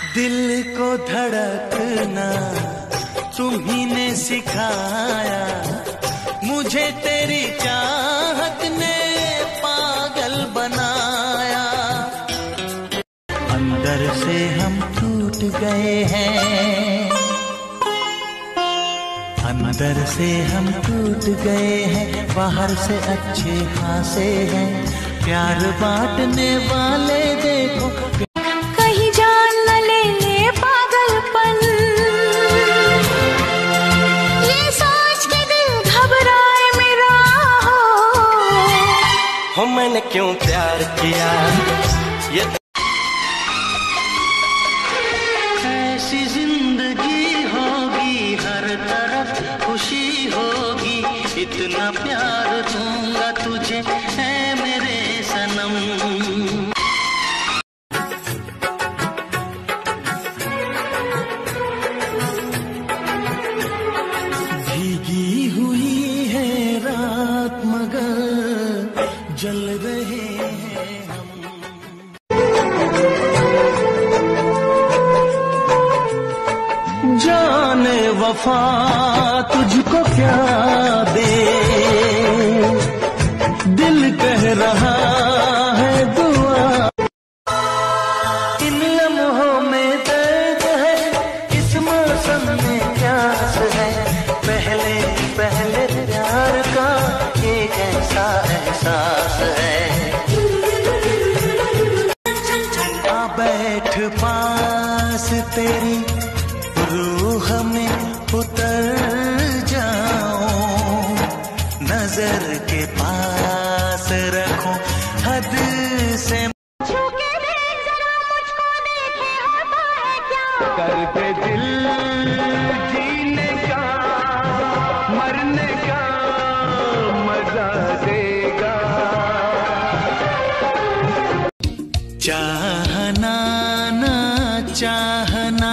दिल को धड़कना तुम्ही ने सिखाया, मुझे तेरी चाहत ने पागल बनाया। अंदर से हम टूट गए हैं, अंदर से हम टूट गए हैं, बाहर से अच्छे खासे हैं, प्यार बांटने वाले देखो कहीं जान न ले ले पागलपन, ये सोच के दिल घबराए मेरा हो मैंने क्यों प्यार किया। ये ऐसी जिंदगी होगी, हर तरफ खुशी होगी, इतना प्यार दूंगा तुझे है मेरे सनम। भीगी हुई है रात मगर जल रहे हैं हम। जाने वफा तुझको क्या दे, दिल कह रहा है दुआ। इन लम्हों में दर्द है, इस मौसम में प्यास है, पहले पहले प्यार का एक ऐसा एहसास है। आ बैठ पास तेरी रूह में उतर जाऊं, नजर के पास रखूं हद से। छूके देख जरा मुझको, देखे होता है क्या करते दिल जीने का मरने का मजा देगा। चाहना ना चाहना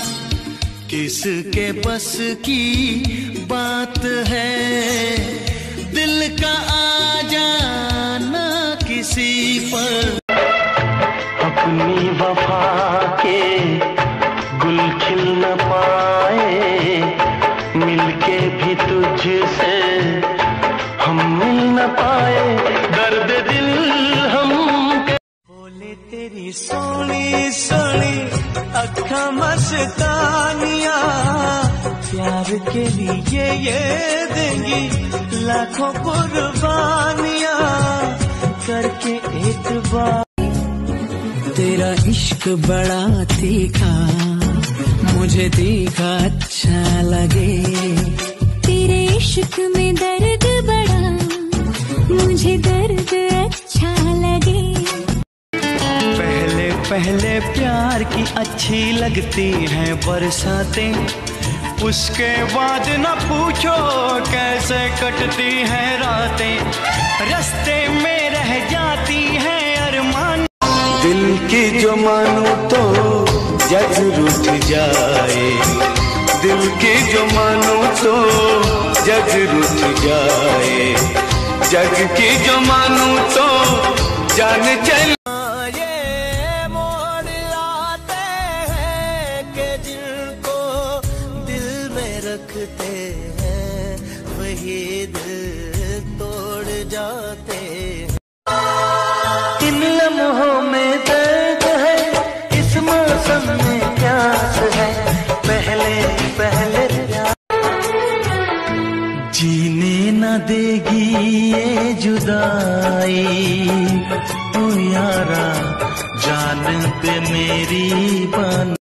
किसके बस की बात है, दिल का आ जाना किसी पर। अपनी वफा के गुल खिल न पाए, मिलके भी तुझसे हम मिल न पाए, दर्द दिल हम बोले तेरी सोनी सोनी अखा मस्तानिया, प्यार के लिए ये देंगी लाखों कुर्बानियां, करके एक बार। तेरा इश्क बड़ा तीखा, मुझे तीखा अच्छा लगे, तेरे इश्क में दर्द बड़ा, मुझे दर्द अच्छा लगे। पहले पहले प्यार की अच्छी लगती हैं बरसातें, उसके बाद न पूछो कैसे कटती हैं रातें, रास्ते में रह जाती हैं अरमान। दिल की जो मानूं तो जग रूठ जाए, दिल की जो मानूं तो जग रूठ जाए, जग की जो मानूं तो जान चल। ये मोड़ आते हैं कि जिनको दिल में रखते हैं, वही दिल तोड़ जाते हैं। इन लम्हों में दर्द है, इस मौसम में प्यास है, पहले पहले प्यार। जीने न देगी ये जुदाई, ओ यारा जान पे मेरी बन।